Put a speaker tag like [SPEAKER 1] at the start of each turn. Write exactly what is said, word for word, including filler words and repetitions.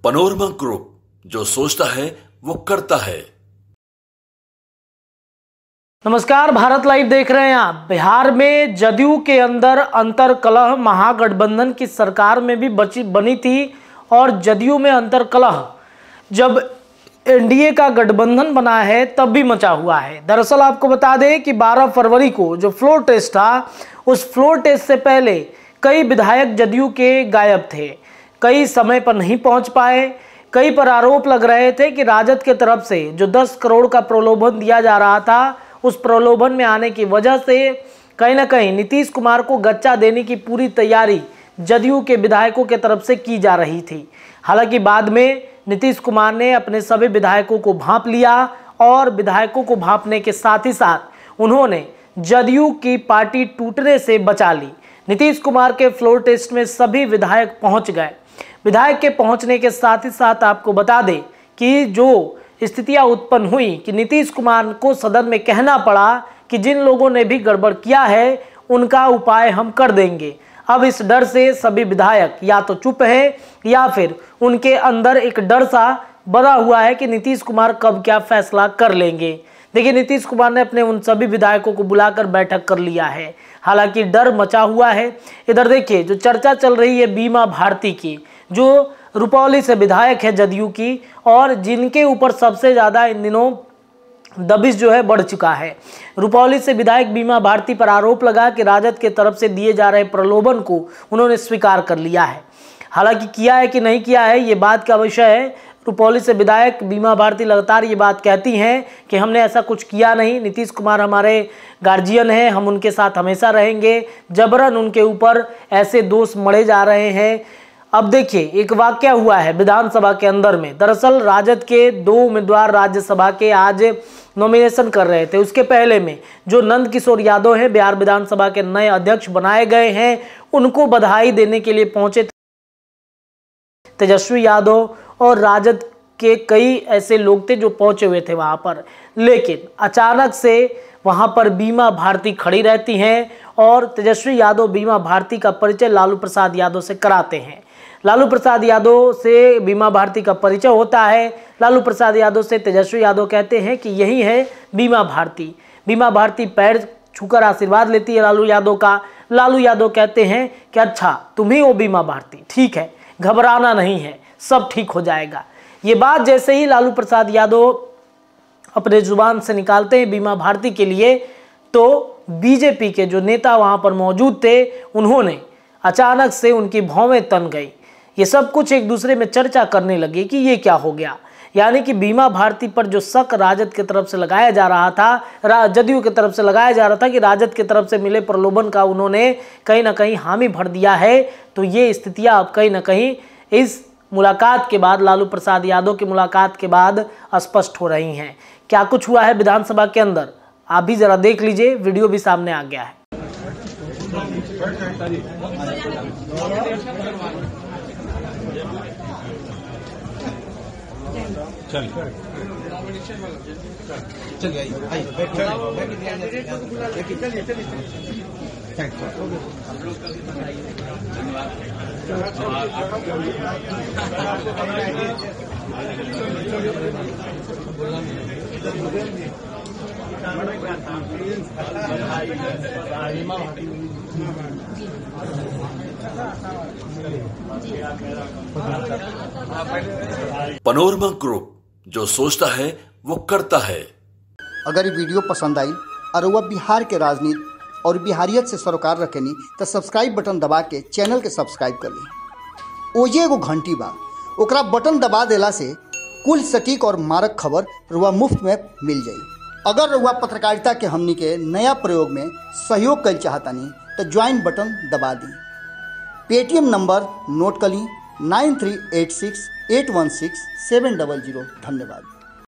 [SPEAKER 1] Panorama group, जो सोचता है वो करता है।
[SPEAKER 2] नमस्कार, भारत लाइव देख रहे हैं आप। बिहार में जदयू के अंदर अंतरकलह, महागठबंधन की सरकार में भी बची बनी थी और जदयू में अंतरकलह जब एनडीए का गठबंधन बना है तब भी मचा हुआ है। दरअसल आपको बता दें कि बारह फरवरी को जो फ्लोर टेस्ट था, उस फ्लोर टेस्ट से पहले कई विधायक जदयू के गायब थे, कई समय पर नहीं पहुंच पाए। कई पर आरोप लग रहे थे कि राजद के तरफ से जो दस करोड़ का प्रलोभन दिया जा रहा था, उस प्रलोभन में आने की वजह से कहीं ना कहीं नीतीश कुमार को गच्चा देने की पूरी तैयारी जदयू के विधायकों के तरफ से की जा रही थी। हालांकि बाद में नीतीश कुमार ने अपने सभी विधायकों को भांप लिया और विधायकों को भांपने के साथ ही साथ उन्होंने जदयू की पार्टी टूटने से बचा ली। नीतीश कुमार के फ्लोर टेस्ट में सभी विधायक पहुंच गए। विधायक के पहुंचने के साथ ही साथ आपको बता दें कि जो स्थितियां उत्पन्न हुई कि नीतीश कुमार को सदन में कहना पड़ा कि जिन लोगों ने भी गड़बड़ किया है उनका उपाय हम कर देंगे। अब इस डर से सभी विधायक या तो चुप हैं या फिर उनके अंदर एक डर सा बना हुआ है कि नीतीश कुमार कब क्या फैसला कर लेंगे। देखिए, नीतीश कुमार ने अपने उन सभी विधायकों को बुलाकर बैठक कर लिया है। हालांकि डर मचा हुआ है। इधर देखिए, जो चर्चा चल रही है बीमा भारती की, जो रुपौली से विधायक है जदयू की और जिनके ऊपर सबसे ज़्यादा इन दिनों दबिश जो है बढ़ चुका है। रुपौली से विधायक बीमा भारती पर आरोप लगा कि राजद के तरफ से दिए जा रहे प्रलोभन को उन्होंने स्वीकार कर लिया है। हालांकि किया है कि नहीं किया है ये बात का विषय है। रुपौली से विधायक बीमा भारती लगातार ये बात कहती हैं कि हमने ऐसा कुछ किया नहीं, नीतीश कुमार हमारे गार्जियन हैं, हम उनके साथ हमेशा रहेंगे, जबरन उनके ऊपर ऐसे दोष मढ़े जा रहे हैं। अब देखिए, एक वाकया हुआ है विधानसभा के अंदर में। दरअसल राजद के दो उम्मीदवार राज्यसभा के आज नॉमिनेशन कर रहे थे। उसके पहले में जो नंद किशोर यादव हैं, बिहार विधानसभा के नए अध्यक्ष बनाए गए हैं, उनको बधाई देने के लिए पहुंचे तेजस्वी यादव और राजद के कई ऐसे लोग थे जो पहुंचे हुए थे वहां पर। लेकिन अचानक से वहां पर बीमा भारती खड़ी रहती हैं और तेजस्वी यादव बीमा भारती का परिचय लालू प्रसाद यादव से कराते हैं। लालू प्रसाद यादव से बीमा भारती का परिचय होता है। लालू प्रसाद यादव से तेजस्वी यादव कहते हैं कि यही है बीमा भारती। बीमा भारती पैर छूकर आशीर्वाद लेती है लालू यादव का। लालू यादव कहते हैं कि अच्छा तुम ही हो बीमा भारती, ठीक है, घबराना नहीं है, सब ठीक हो जाएगा। ये बात जैसे ही लालू प्रसाद यादव अपने जुबान से निकालते हैं बीमा भारती के लिए, तो बीजेपी के जो नेता वहां पर मौजूद थे, उन्होंने अचानक से उनकी भौवें तन गई। ये सब कुछ एक दूसरे में चर्चा करने लगे कि ये क्या हो गया। यानी कि बीमा भारती पर जो शक राजद की तरफ से लगाया जा रहा था, जदयू की तरफ से लगाया जा रहा था कि राजद की तरफ से मिले प्रलोभन का उन्होंने कहीं ना कहीं हामी भर दिया है। तो ये स्थितियां अब कहीं ना कहीं इस मुलाकात के बाद, लालू प्रसाद यादव की मुलाकात के बाद स्पष्ट हो रही हैं। क्या कुछ हुआ है विधानसभा के अंदर, आप भी जरा देख लीजिए, वीडियो भी सामने आ गया है।
[SPEAKER 3] चल चलिए आइए आइए चलिए चलिए
[SPEAKER 1] पनोरमा ग्रुप, जो सोचता है वो करता है।
[SPEAKER 4] अगर ये वीडियो पसंद आई और वह बिहार के राजनीति और बिहारियत से सरोकार रखेनी तो सब्सक्राइब बटन दबा के चैनल के सब्सक्राइब कर ली। ओजे एगो घंटी बा, ओकरा बटन दबा देला से कुल सटीक और मारक खबर रुआ मुफ्त में मिल जाई। अगर रुआ पत्रकारिता के हमनी के नया प्रयोग में सहयोग कर चाहतानी तो ज्वाइन बटन दबा दी। पेटीएम नंबर नोट कर ली nine three eight six eight one six seven double zero. धन्यवाद।